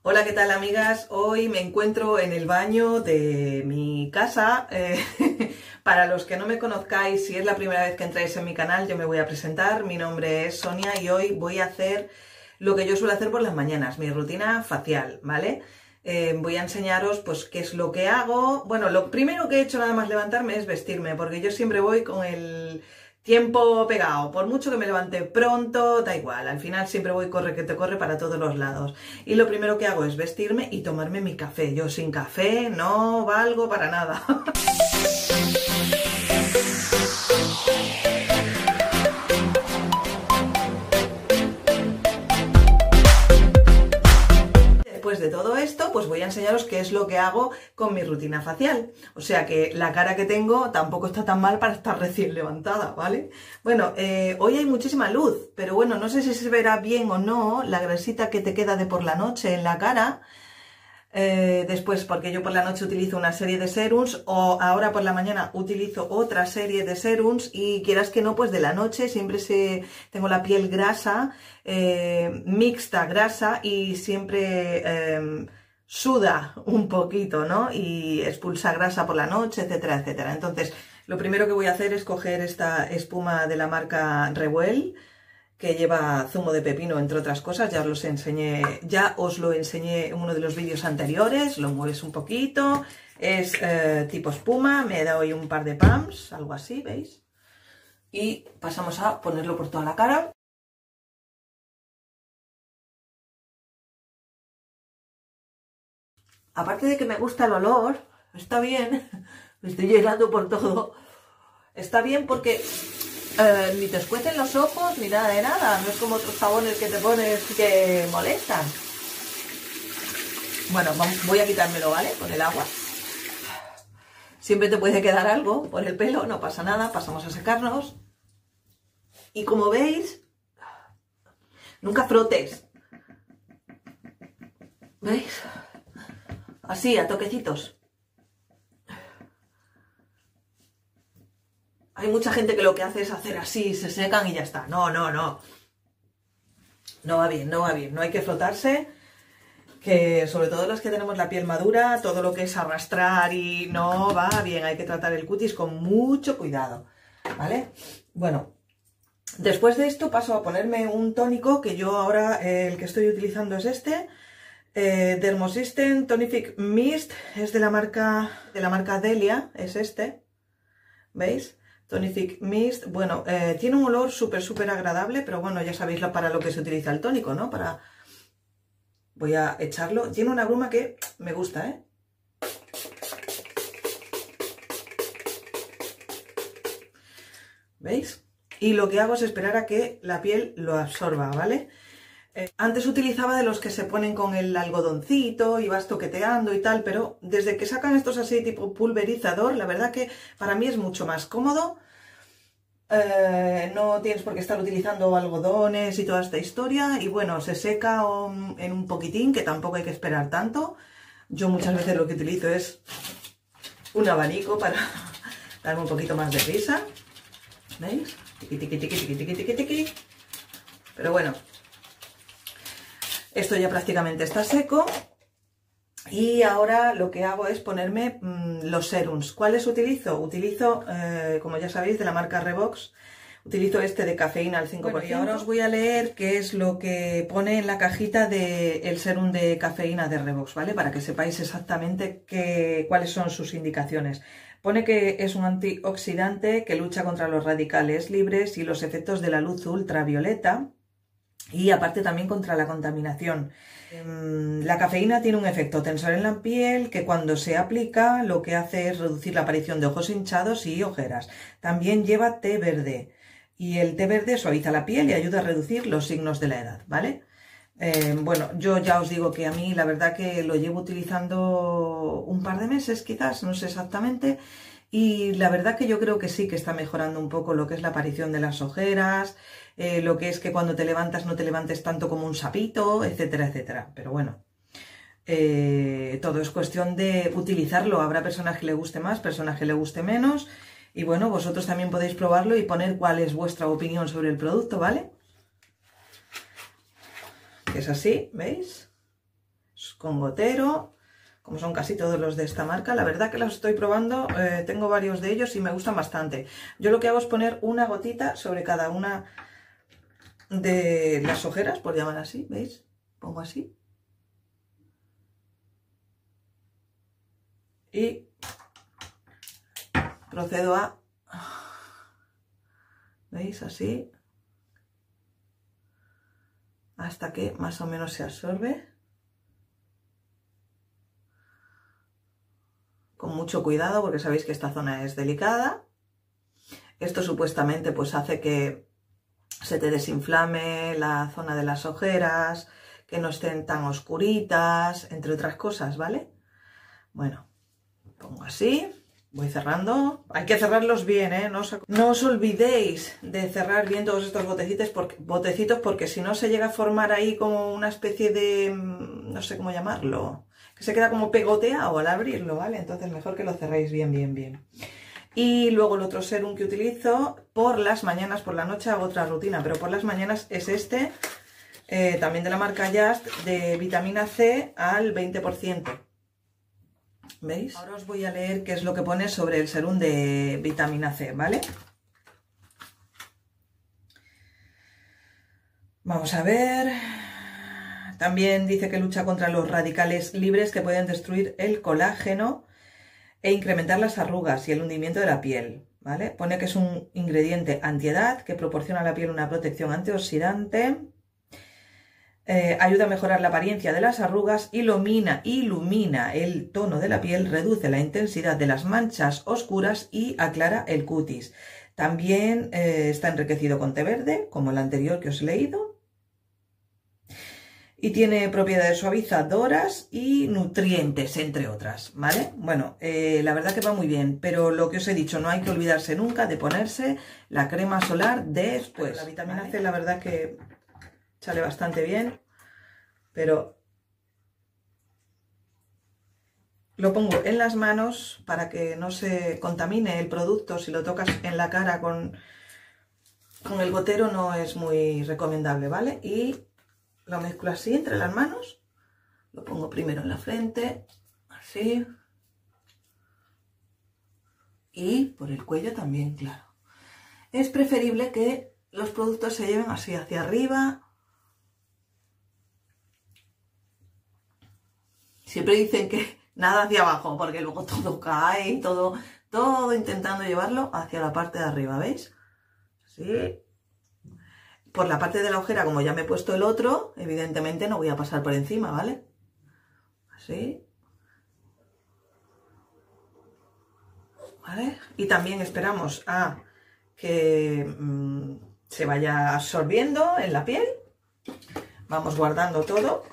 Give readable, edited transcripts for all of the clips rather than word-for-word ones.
Hola, ¿qué tal amigas? Hoy me encuentro en el baño de mi casa. Para los que no me conozcáis, si es la primera vez que entráis en mi canal, yo me voy a presentar. Mi nombre es Sonia y hoy voy a hacer lo que yo suelo hacer por las mañanas, mi rutina facial, ¿vale? Voy a enseñaros pues qué es lo que hago. Bueno, lo primero que he hecho nada más levantarme es vestirme, porque yo siempre voy con el tiempo pegado, por mucho que me levante pronto, da igual, al final siempre voy corre que te corre para todos los lados. Y lo primero que hago es vestirme y tomarme mi café. Yo sin café no valgo para nada. Después de todo esto, pues voy a enseñaros qué es lo que hago con mi rutina facial. O sea que la cara que tengo tampoco está tan mal para estar recién levantada, ¿vale? Bueno, hoy hay muchísima luz, pero bueno, no sé si se verá bien o no la grasita que te queda de por la noche en la cara. Después, porque yo por la noche utilizo una serie de serums o ahora por la mañana utilizo otra serie de serums y quieras que no, pues de la noche siempre tengo la piel grasa, mixta grasa y siempre suda un poquito, ¿no? Y expulsa grasa por la noche, etcétera, etcétera. Entonces, lo primero que voy a hacer es coger esta espuma de la marca Revuel, que lleva zumo de pepino, entre otras cosas. Ya os lo enseñé en uno de los vídeos anteriores. Lo mueves un poquito, es tipo espuma. Me he dado hoy un par de pumps, algo así, ¿veis? Y pasamos a ponerlo por toda la cara. Aparte de que me gusta el olor, está bien, me estoy llenando por todo. Está bien porque ni te escuecen los ojos ni nada de nada. No es como otros jabones que te pones que molestan. Bueno, voy a quitármelo, ¿vale? Con el agua. Siempre te puede quedar algo por el pelo, no pasa nada. Pasamos a secarnos. Y como veis, nunca frotes. ¿Veis? Así, a toquecitos. Hay mucha gente que lo que hace es hacer así, se secan y ya está. No, no, no. No va bien, no va bien. No hay que frotarse, que sobre todo los que tenemos la piel madura, todo lo que es arrastrar y no va bien. Hay que tratar el cutis con mucho cuidado, ¿vale? Bueno, después de esto paso a ponerme un tónico que yo ahora el que estoy utilizando es este. Dermosystem Tonific Mist, es de la marca Delia, es este. ¿Veis? Tonific Mist, bueno, tiene un olor súper agradable, pero bueno, ya sabéis para lo que se utiliza el tónico, ¿no? Voy a echarlo. Tiene una bruma que me gusta, ¿eh? ¿Veis? Y lo que hago es esperar a que la piel lo absorba, ¿vale? Antes utilizaba de los que se ponen con el algodoncito y vas toqueteando y tal, pero desde que sacan estos así tipo pulverizador, la verdad que para mí es mucho más cómodo. No tienes por qué estar utilizando algodones y toda esta historia. Y bueno, se seca en un poquitín, que tampoco hay que esperar tanto. Yo muchas veces lo que utilizo es un abanico para darme un poquito más de prisa. ¿Veis? Tiqui, tiqui, tiqui, tiqui, tiqui, tiqui, tiqui. Pero bueno, esto ya prácticamente está seco. Y ahora lo que hago es ponerme los serums. ¿Cuáles utilizo? Utilizo, como ya sabéis, de la marca Revox. Utilizo este de cafeína al 5%. Bueno, y ahora os voy a leer qué es lo que pone en la cajita del serum de cafeína de Revox, ¿vale? Para que sepáis exactamente cuáles son sus indicaciones. Pone que es un antioxidante que lucha contra los radicales libres y los efectos de la luz ultravioleta. Y aparte también contra la contaminación. La cafeína tiene un efecto tensor en la piel que cuando se aplica lo que hace es reducir la aparición de ojos hinchados y ojeras. También lleva té verde y el té verde suaviza la piel y ayuda a reducir los signos de la edad, ¿vale? Bueno, yo ya os digo que a mí la verdad que lo llevo utilizando un par de meses quizás, no sé exactamente. Y la verdad que yo creo que sí que está mejorando un poco lo que es la aparición de las ojeras, lo que es que cuando te levantas no te levantes tanto como un sapito, etcétera, etcétera. Pero bueno, todo es cuestión de utilizarlo. Habrá personas que le guste más, personas que le guste menos. Y bueno, vosotros también podéis probarlo y poner cuál es vuestra opinión sobre el producto, ¿vale? Es así, ¿veis? con gotero, como son casi todos los de esta marca. La verdad que los estoy probando, tengo varios de ellos y me gustan bastante. Yo lo que hago es poner una gotita sobre cada una de las ojeras, por llamar así, ¿veis? Pongo así. Y procedo a... ¿Veis? Así. Hasta que más o menos se absorbe. Con mucho cuidado porque sabéis que esta zona es delicada. Esto supuestamente pues hace que se te desinflame la zona de las ojeras, que no estén tan oscuritas, entre otras cosas, ¿vale? Bueno, pongo así, voy cerrando. Hay que cerrarlos bien, ¿eh? No os olvidéis de cerrar bien todos estos botecitos porque si no se llega a formar ahí como una especie de... no sé cómo llamarlo, que se queda como pegoteado al abrirlo, ¿vale? Entonces mejor que lo cerréis bien, bien, bien. Y luego el otro serum que utilizo por las mañanas, por la noche hago otra rutina, pero por las mañanas es este, también de la marca Just, de vitamina C al 20%. ¿Veis? Ahora os voy a leer qué es lo que pone sobre el serum de vitamina C, ¿vale? Vamos a ver. También dice que lucha contra los radicales libres que pueden destruir el colágeno e incrementar las arrugas y el hundimiento de la piel, ¿vale? Pone que es un ingrediente antiedad que proporciona a la piel una protección antioxidante, ayuda a mejorar la apariencia de las arrugas, ilumina el tono de la piel, reduce la intensidad de las manchas oscuras y aclara el cutis. También está enriquecido con té verde, como el anterior que os he leído. Y tiene propiedades suavizadoras y nutrientes, entre otras, ¿vale? Bueno, la verdad que va muy bien, pero lo que os he dicho, no hay que olvidarse nunca de ponerse la crema solar después. La vitamina C, la verdad que sale bastante bien, pero lo pongo en las manos para que no se contamine el producto. Si lo tocas en la cara con el gotero no es muy recomendable, ¿vale? Y lo mezclo así entre las manos, lo pongo primero en la frente, así, y por el cuello también, claro. Es preferible que los productos se lleven así hacia arriba. Siempre dicen que nada hacia abajo, porque luego todo cae, todo intentando llevarlo hacia la parte de arriba, ¿veis? Así. Por la parte de la ojera, como ya me he puesto el otro, evidentemente no voy a pasar por encima, ¿vale? Así. ¿Vale? Y también esperamos a que se vaya absorbiendo en la piel. Vamos guardando todo.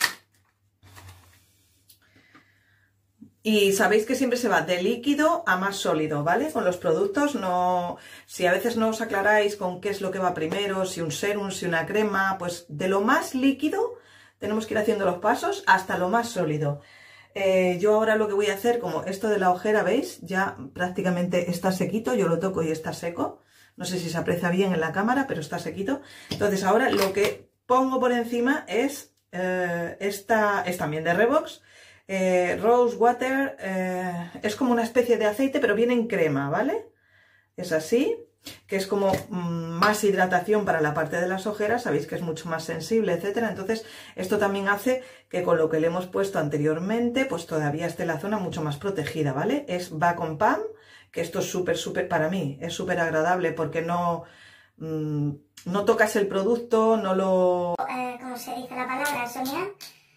Y sabéis que siempre se va de líquido a más sólido, ¿vale? Con los productos, no, si a veces no os aclaráis con qué es lo que va primero, si un serum, si una crema, pues de lo más líquido tenemos que ir haciendo los pasos hasta lo más sólido. Yo ahora lo que voy a hacer, como esto de la ojera, ¿veis? Ya prácticamente está sequito, yo lo toco y está seco. No sé si se aprecia bien en la cámara, pero está sequito. Entonces ahora lo que pongo por encima es, esta es también de Revox. Rose Water, es como una especie de aceite pero viene en crema, ¿vale? Es así, que es como más hidratación para la parte de las ojeras, sabéis que es mucho más sensible, etcétera. Entonces esto también hace que con lo que le hemos puesto anteriormente pues todavía esté la zona mucho más protegida, ¿vale? Es Bacon Pam, que esto es súper, para mí es súper agradable porque no tocas el producto, no lo... ¿Cómo se dice la palabra, Sonia?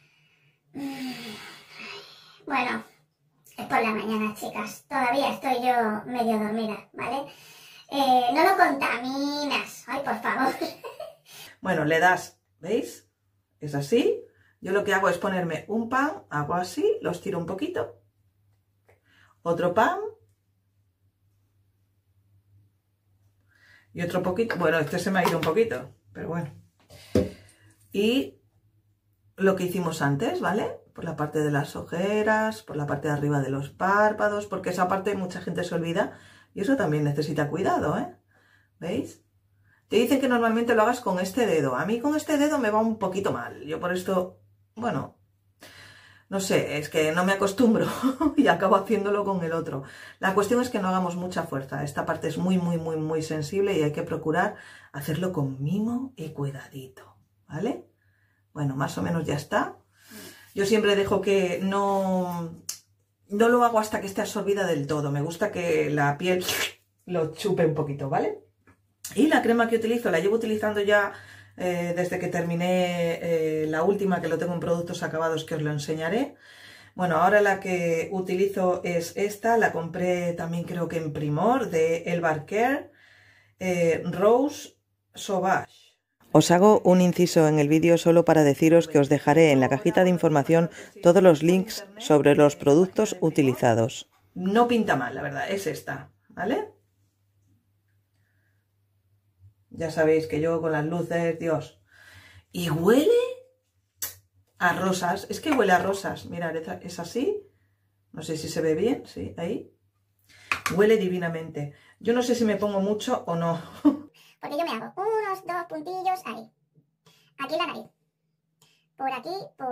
Bueno, es por la mañana, chicas. Todavía estoy yo medio dormida, ¿vale? No lo contaminas. Ay, por favor. Bueno, le das, ¿veis? Es así. Yo lo que hago es ponerme un pan, hago así, los tiro un poquito. Otro pan. Y otro poquito. Bueno, este se me ha ido un poquito, pero bueno. Y lo que hicimos antes, ¿vale? Por la parte de las ojeras, por la parte de arriba de los párpados, porque esa parte mucha gente se olvida y eso también necesita cuidado, ¿eh? ¿Veis? Te dicen que normalmente lo hagas con este dedo. A mí con este dedo me va un poquito mal. Yo por esto, bueno, No sé, es que no me acostumbro y acabo haciéndolo con el otro. La cuestión es que no hagamos mucha fuerza. Esta parte es muy sensible y hay que procurar hacerlo con mimo y cuidadito, ¿vale? Bueno, más o menos ya está. Yo siempre dejo que no lo hago hasta que esté absorbida del todo. Me gusta que la piel lo chupe un poquito, ¿vale? Y la crema que utilizo, la llevo utilizando ya desde que terminé la última, que lo tengo en productos acabados, que os lo enseñaré. Bueno, ahora la que utilizo es esta, la compré también creo que en Primor, de Elbar Care, Rose Sauvage. Os hago un inciso en el vídeo solo para deciros que os dejaré en la cajita de información todos los links sobre los productos utilizados. No pinta mal, la verdad, es esta, ¿vale? Ya sabéis que yo con las luces, Dios. Y huele a rosas. Es que huele a rosas. Mirad, es así. No sé si se ve bien. Sí, ahí. Huele divinamente. Yo no sé si me pongo mucho o no. Porque yo me hago unos 2 puntillos ahí. Aquí en la nariz. Por aquí,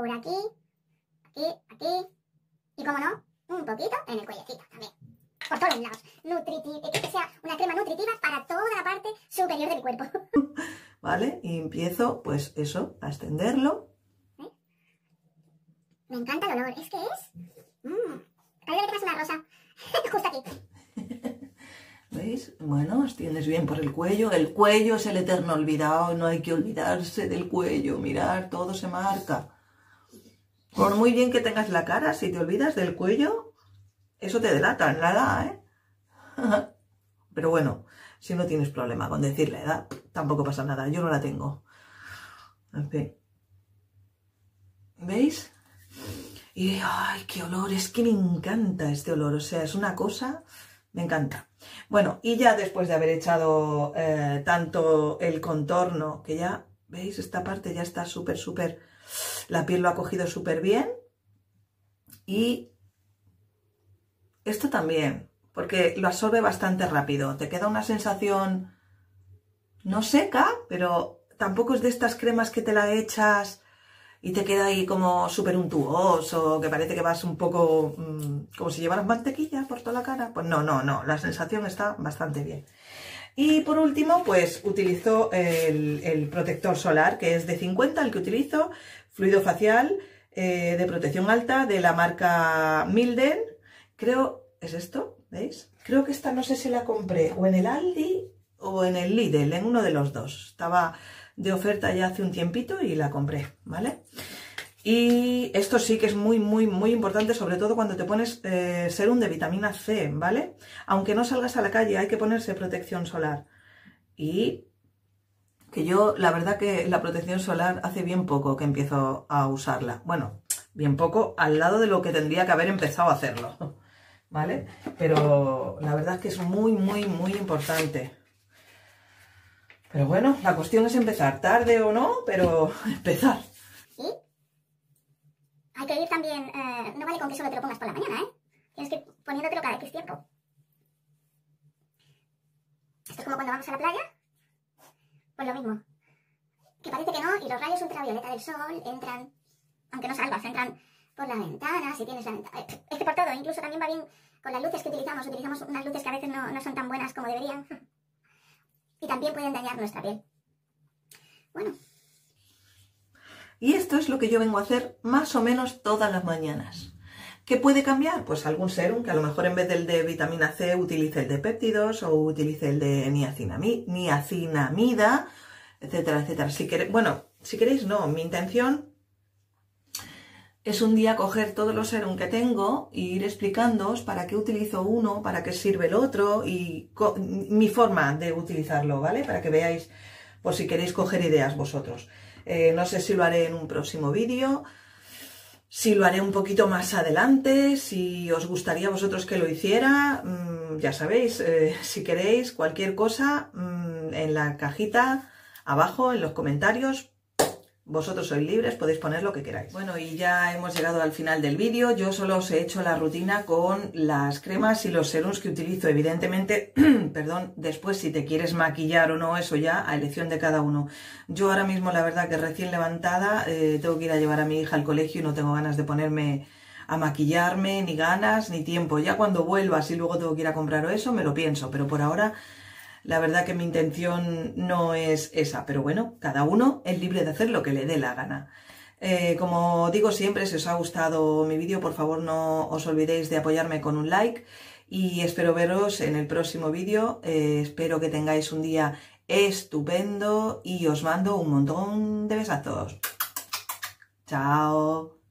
aquí. Y como no, un poquito en el cuellecito también. Por todos lados. Que sea una crema nutritiva para toda la parte superior de mi cuerpo. Vale, y empiezo, pues eso, a extenderlo. ¿Eh? Me encanta el olor. ¿Es que es? Parece que tengas una rosa. Justo aquí. ¿Veis? Bueno, extiendes bien por el cuello. El cuello es el eterno olvidado. No hay que olvidarse del cuello. Mirad, todo se marca. Por muy bien que tengas la cara, si te olvidas del cuello, eso te delata en la edad, ¿eh? Pero bueno, si no tienes problema con decir la edad, tampoco pasa nada. Yo no la tengo. En fin. ¿Veis? Y ¡ay, qué olor! Es que me encanta este olor. O sea, es una cosa... Me encanta. Bueno, y ya después de haber echado tanto el contorno, que ya, ¿veis? Esta parte ya está súper... La piel lo ha cogido súper bien. Y esto también, porque lo absorbe bastante rápido. Te queda una sensación no seca, pero tampoco es de estas cremas que te la echas y te queda ahí como súper untuoso, que parece que vas un poco como si llevaras mantequilla por toda la cara. Pues no, la sensación está bastante bien. Y por último, pues utilizo el protector solar, que es de 50, el que utilizo, fluido facial de protección alta de la marca Milden. Creo, ¿es esto? ¿Veis? Creo que esta no sé si la compré o en el Aldi o en el Lidl, en uno de los dos. Estaba de oferta ya hace un tiempito y la compré, ¿vale? Y esto sí que es muy importante, sobre todo cuando te pones serum de vitamina C, ¿vale? Aunque no salgas a la calle, hay que ponerse protección solar. Y que yo, la verdad que la protección solar hace bien poco que empiezo a usarla. Bueno, bien poco al lado de lo que tendría que haber empezado a hacerlo, ¿vale? Pero la verdad es que es muy importante. Pero bueno, la cuestión es empezar, tarde o no, pero empezar. ¿Sí? Hay que ir también, no vale con que solo te lo pongas por la mañana, ¿eh? Tienes que ir poniéndotelo cada X tiempo. Esto es como cuando vamos a la playa, pues lo mismo. Que parece que no, y los rayos ultravioleta del sol entran, aunque no salgas, entran por la ventana, si tienes la ventana. Es que por todo, incluso también va bien con las luces que utilizamos unas luces que a veces no son tan buenas como deberían. Y también pueden dañar nuestra piel. Bueno. Y esto es lo que yo vengo a hacer más o menos todas las mañanas. ¿Qué puede cambiar? Pues algún serum, que a lo mejor en vez del de vitamina C utilice el de péptidos o utilice el de niacinamida, etcétera. Si queréis, no. Mi intención es un día coger todos los serum que tengo e ir explicándoos para qué utilizo uno, para qué sirve el otro y mi forma de utilizarlo, ¿vale? Para que veáis, por si queréis coger ideas vosotros. No sé si lo haré en un próximo vídeo, si lo haré un poquito más adelante, si os gustaría a vosotros que lo hiciera, ya sabéis, si queréis cualquier cosa, en la cajita abajo, en los comentarios, Vosotros sois libres, podéis poner lo que queráis. Bueno, y ya hemos llegado al final del vídeo. Yo solo os he hecho la rutina con las cremas y los serums que utilizo. Evidentemente, perdón, después si te quieres maquillar o no, eso ya a elección de cada uno. Yo ahora mismo, la verdad que recién levantada, tengo que ir a llevar a mi hija al colegio y no tengo ganas de ponerme a maquillarme, ni ganas, ni tiempo. Ya cuando vuelva, si luego tengo que ir a comprar o eso, me lo pienso. Pero por ahora... la verdad que mi intención no es esa, pero bueno, cada uno es libre de hacer lo que le dé la gana. Como digo siempre, si os ha gustado mi vídeo, por favor no os olvidéis de apoyarme con un like y espero veros en el próximo vídeo. Espero que tengáis un día estupendo y os mando un montón de besazos. ¡Chao!